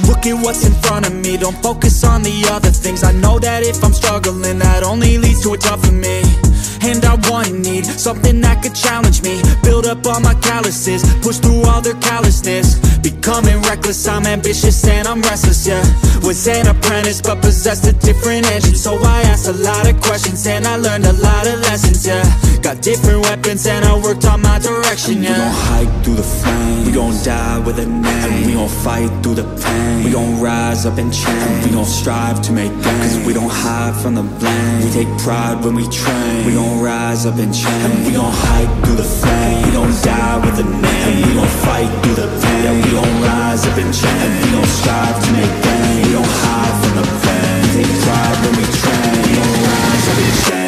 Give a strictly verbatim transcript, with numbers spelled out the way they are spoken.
Look at what's in front of me, don't focus on the other things. I know that if I'm struggling, that only leads to a tougher me. And I want and need something that could challenge me, build up all my calluses, push through all their callousness. Becoming reckless, I'm ambitious and I'm restless, yeah. Was an apprentice but possessed a different engine, so I asked a lot of questions and I learned a lot of lessons, yeah. Got different weapons and I worked on my direction, yeah. We gon' hike through the flames, we gon' die with a name, and we gon' fight through the pain. We gon' rise up and change, we gon' strive to make gains, cause we don't hide from the blame. We take pride when we train, we gon' rise up and change, and we gon' hike through the flames. We gon' die with a name, and we gon' fight through the pain. Yeah, we gon' rise up and change, and we gon' strive to make gains. We don't hide from the pain, we take pride when we train. We gon' rise up and change.